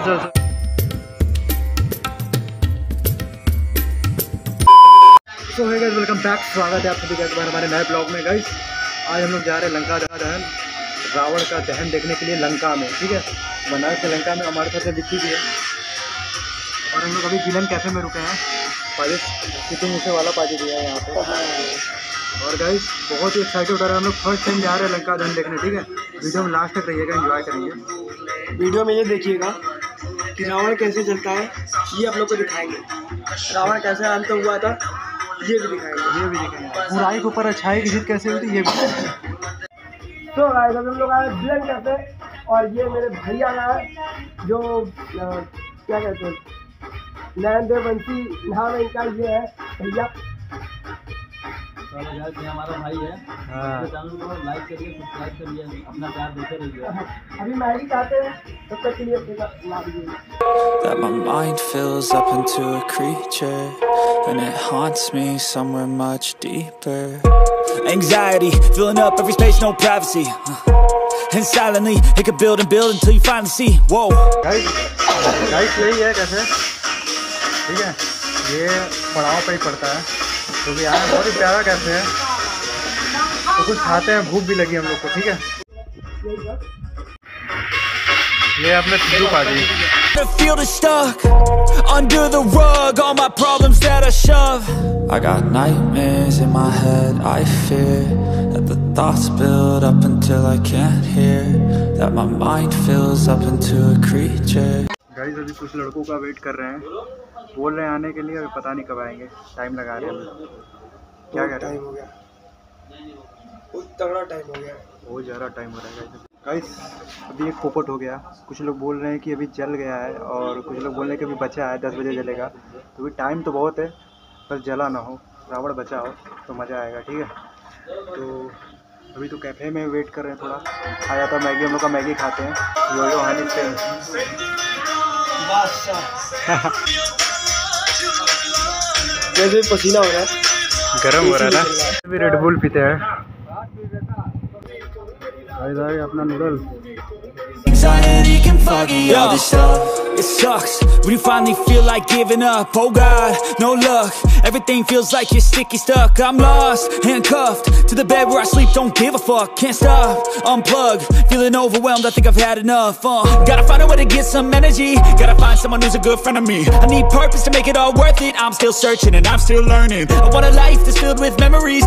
चल। सो है guys, welcome back. स्वागत है आप सभी का एक बार हमारे नए ब्लॉग में। गाइस आज हम लोग जा रहे हैं लंका दहन, रावण का दहन देखने के लिए लंका में। ठीक है, बनारस से लंका में। हमारे साथ दिखती भी है। और हम लोग अभी जिलन कैफ़े में रुके हैं। पाजी सिटिंग उसे वाला पाजी दिया है यहाँ पे। और गाइस बहुत ही एक्साइटेड हो रहा है। हम लोग फर्स्ट टाइम जा रहे हैं लंका दहन देखने। ठीक है, वीडियो में लास्ट तक रहिएगा, एंजॉय करेंगे। वीडियो में ये देखिएगा कि रावण कैसे चलता है, ये आप लोग को दिखाएंगे। रावण कैसे अंत हुआ था ये भी दिखाएंगे। बुराई के ऊपर अच्छाई की जीत कैसे होती ये भी। तो गाइस हम लोग आए जिलन कैफे और ये मेरे भैया है जो क्या कहते हैं, नयन देववंशी नाम है इनका। ये है भैया, ये हमारा भाई है। चैनल को लाइक करिए, सब्सक्राइब करिए, अपना प्यार देते रहिए। अभी मैगी खाते हैं, तब तक के लिए ला दीजिए। That my mind fills up into a creature, and it haunts me somewhere much deeper. Anxiety filling up every space, no privacy, and silently it could build and build until you finally see. Whoa. Guys यही है कैसे। ठीक है, ये पड़ाव पे ही पड़ता है। तो भी यार बहुत ही प्यारा कैसे है। तो कुछ खाते हैं, भूख भी लगी हम लोग को। ठीक है, ये अपने Sidhu paaji. The field is stuck under the rug, all my problems that I shove. I got nightmares in my head, I fear that the thoughts build up until I can't hear, that my mind fills up into a creature. Guys अभी कुछ लड़कों का wait कर रहे हैं, बोल रहे हैं आने के लिए। अभी पता नहीं कब आएंगे, टाइम लगा रहे हैं। क्या कह रहे हैं? टाइम हो गया, बहुत तगड़ा टाइम हो गया, बहुत ज़्यादा टाइम हो रहा है गाइस। अभी एक पोपट हो गया। कुछ लोग बोल रहे हैं कि अभी जल गया है, और कुछ लोग बोल रहे हैं कि अभी बचा है, 10 बजे जलेगा। तो अभी टाइम तो बहुत है, बस जला ना हो, रावण बचा हो तो मज़ा आएगा। ठीक है, तो अभी तो कैफ़े में वेट कर रहे हैं। थोड़ा आया था मैगी, हम लोग का मैगी खाते हैं। यो हानी से जैसे पसीना हो रहा है, गर्म हो रहा है ना। अभी रेड बुल पीते हैं। अपना noodle. Anxiety can foggy all this stuff. It sucks when you finally feel like giving up. Oh God, no luck. Everything feels like you're sticky stuck. I'm lost, handcuffed to the bed where I sleep. Don't give a fuck, can't stop. Unplug, feeling overwhelmed. I think I've had enough. Gotta find a way to get some energy. Gotta find someone who's a good friend of me. I need purpose to make it all worth it. I'm still searching and I'm still learning. I want a life that's filled with memories.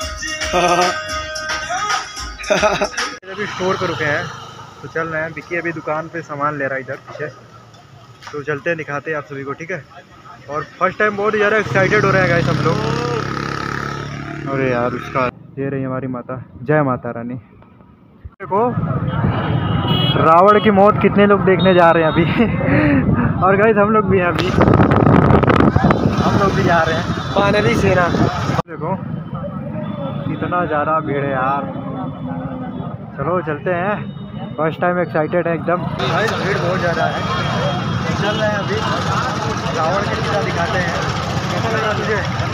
अभी store पर रुके हैं, तो चल रहे हैं। विक्की अभी दुकान पे सामान ले रहा है इधर पीछे। तो चलते हैं, दिखाते हैं आप सभी को। ठीक है, और फर्स्ट टाइम बहुत ज़्यादा एक्साइटेड हो रहे हैं गाइस सब लोग। अरे यार उसका ये रही हमारी माता, जय माता रानी। देखो रावण की मौत कितने लोग देखने जा रहे हैं अभी। और गाइस हम लोग भी हैं, अभी हम लोग भी जा रहे हैं। वानरी सेना। देखो कितना ज़्यादा भीड़ है यार। चलो चलते हैं, फर्स्ट टाइम एक्साइटेड है एकदम। भाई भीड़ बहुत ज़्यादा है। चल रहे हैं अभी, रावण के कितना दिखाते हैं। कैसा लग रहा तुझे?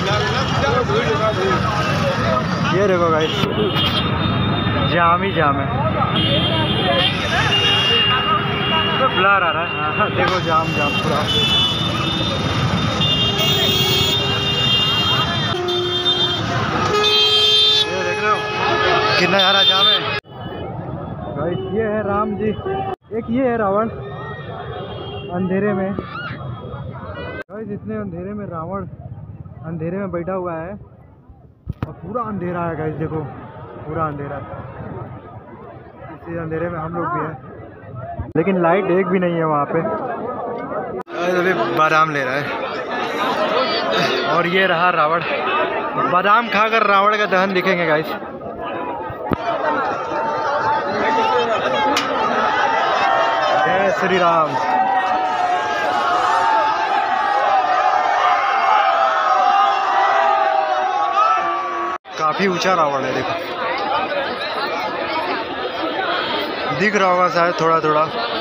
ये देखो गाइस, जाम ही जाम है, तो ब्लर आ रहा है। हाँ देखो, जाम जाम पूरा। ये देख रहे हो कितना ज़्यादा जाम है गाइस। ये है राम जी, एक ये है रावण अंधेरे में। गाइस इतने अंधेरे में रावण अंधेरे में बैठा हुआ है, और पूरा अंधेरा है गाइस। देखो पूरा अंधेरा, इसी अंधेरे में हम लोग भी हैं, लेकिन लाइट एक भी नहीं है वहाँ पे। अभी बादाम ले रहा है, और ये रहा रावण। बादाम खाकर रावण का दहन दिखेंगे गाइस। जय श्री राम। काफी ऊंचा रावण है, देखो दिख रहा होगा शायद थोड़ा थोड़ा,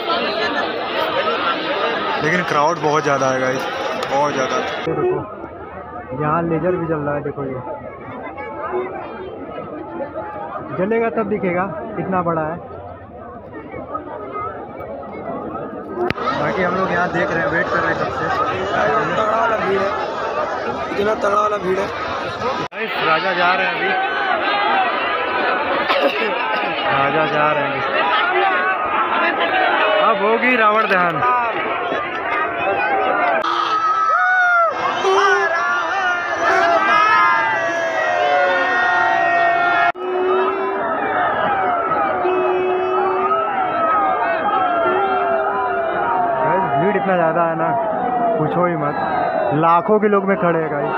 लेकिन क्राउड बहुत ज़्यादा है गाइस, बहुत ज़्यादा। देखो यहाँ लेजर भी जल रहा है। देखो ये जलेगा तब दिखेगा कितना बड़ा है। बाकी हम लोग यहाँ देख रहे हैं, वेट कर रहे हैं कब से। तगड़ा वाला भीड़ है, इतना तगड़ा वाला भीड़ है। राजा जा रहे हैं अभी, राजा जा रहे हैं। अब होगी रावण दहन। भीड़ इतना ज़्यादा है ना, पूछो ही मत, लाखों के लोग में खड़े हैं गाइस।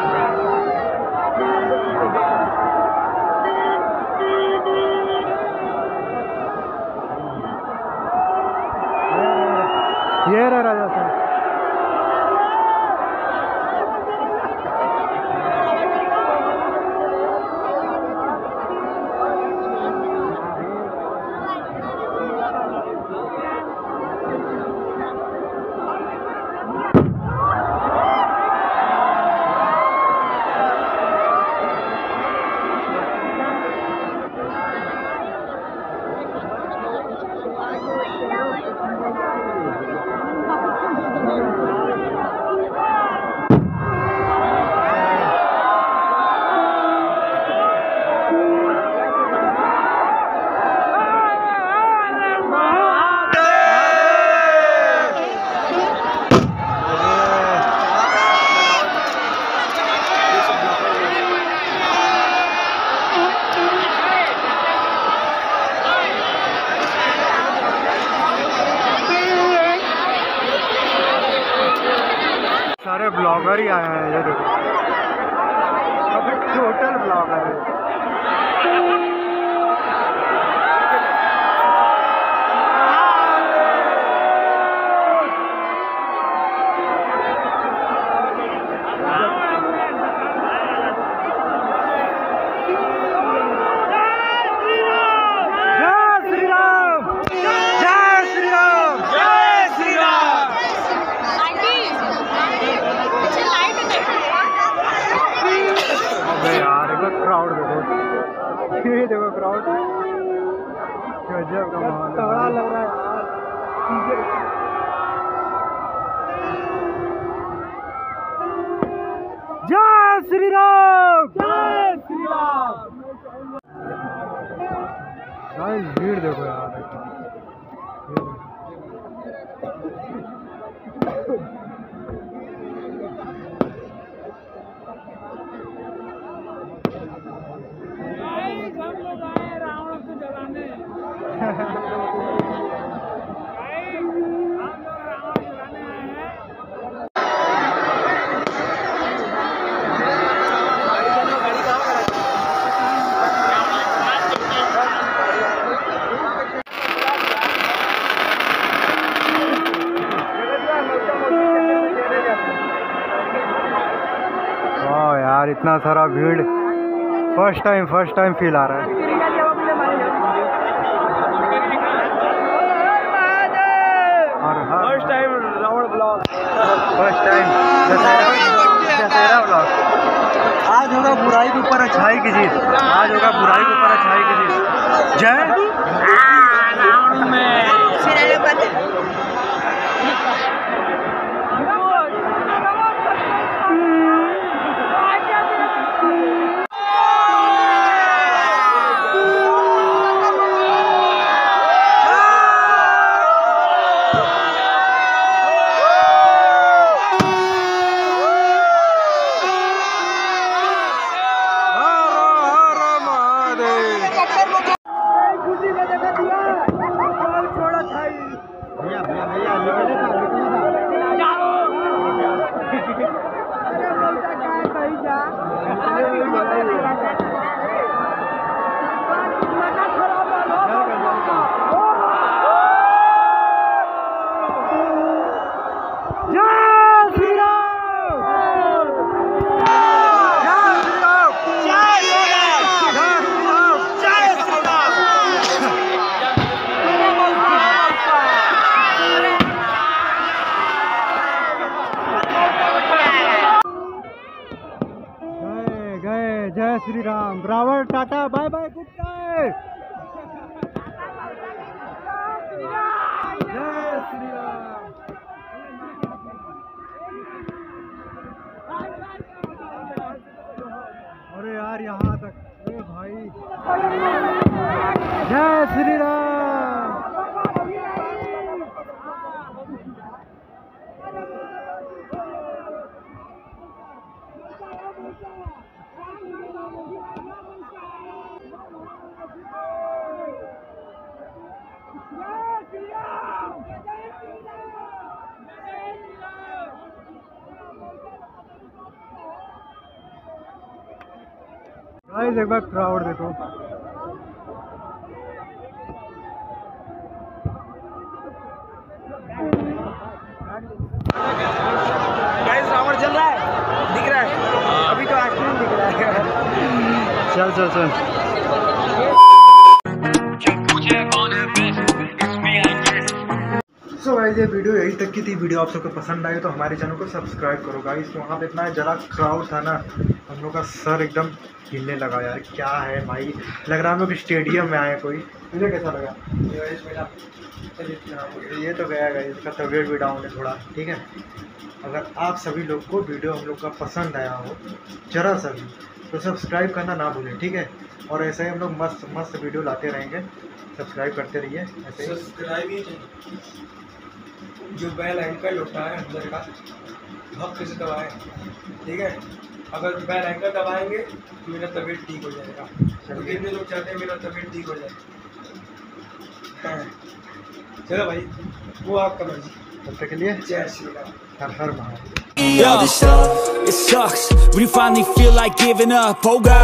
ये रहा राजा सर। सारे ब्लॉगर ही आए हैं, ये देखो, अभी टोटल ब्लॉगर है। क्राउड देखो, ये देखो क्राउड, गजब का माहौल, तगड़ा लग रहा है यार। जय श्री राम, जय श्री राम। गाइस भीड़ देखो यार, वाह यार इतना सारा भीड़, फर्स्ट टाइम फील आ रहा है। First time Ravan blog, first time Dussehra blog. आज होगा बुराई के ऊपर अच्छाई की जीत, आज होगा बुराई के ऊपर अच्छाई की जीत। जय रावण में जय Shri Ram. Ravan tata bye bye good bye. जय श्री राम। यार यहाँ तक। अरे भाई, जय श्री राम। गाइस एक बार क्राउड देखो। गाइस रावण चल रहा है, दिख रहा है अभी तो आइसक्रीम दिख रहा है। चल चल चल। सो गाइस ये वीडियो यही तक की थी। वीडियो आप सबको पसंद आई तो हमारे चैनल को सब्सक्राइब करो गाइस। वहाँ पे इतना जरा क्राउड था ना, हम लोग का सर एकदम हिलने लगा यार। क्या है भाई, लग रहा है हम लोग स्टेडियम में आए कोई। तुझे कैसा लगा? ये तो गया गाइस, इसका तबीयत भी डाउन है थोड़ा, ठीक है। अगर आप सभी लोग को वीडियो हम लोग का पसंद आया हो जरा सा भी, तो सब्सक्राइब करना ना भूलें, ठीक है। और ऐसे ही हम लोग मस्त मस्त वीडियो लाते रहेंगे, सब्सक्राइब करते रहिए ऐसे ही। सब्सक्राइब ही जो बेल आइकन होता है अंदर का भक्त से दबाएं, ठीक है। अगर बेल आइकन दबाएंगे तो मेरा तबीयत ठीक हो जाएगा। तो कितने लोग चाहते हैं मेरा तबीयत ठीक हो जाए? चलो भाई, वो आपका मर्जी। तब तक के लिए जय श्री राम। हर हर Mahadev. Yo, this stuff, it sucks when you finally feel like giving up. Oh God.